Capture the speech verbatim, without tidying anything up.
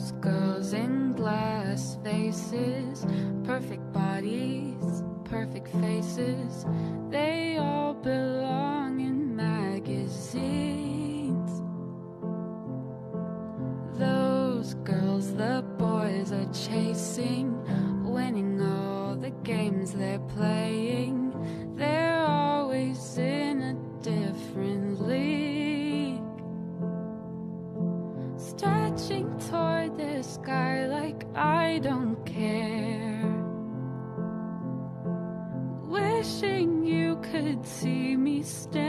Those girls in glass faces, perfect bodies, perfect faces, they all belong in magazines. Those girls the boys are chasing, winning all the games they're playing, they're always in a different league, stretching toward the sky like I don't care, wishing you could see me stare.